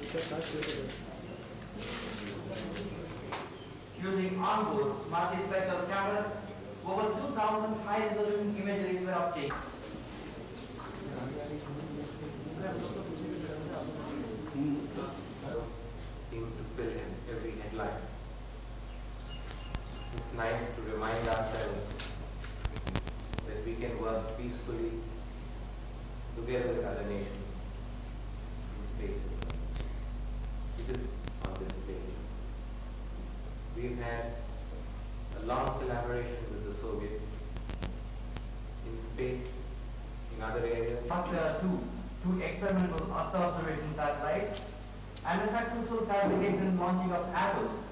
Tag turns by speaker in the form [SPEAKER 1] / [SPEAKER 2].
[SPEAKER 1] Using onboard multispectral cameras, over 2,000 high-resolution imageries were obtained.
[SPEAKER 2] Seem to fill in every headline. It's nice to remind ourselves that we can work peacefully together with other nations in space. It is on this page. We've had a long collaboration with the Soviets in space, in other areas.
[SPEAKER 1] Two experimental Earth observation satellites and the successful fabrication and launching of Apple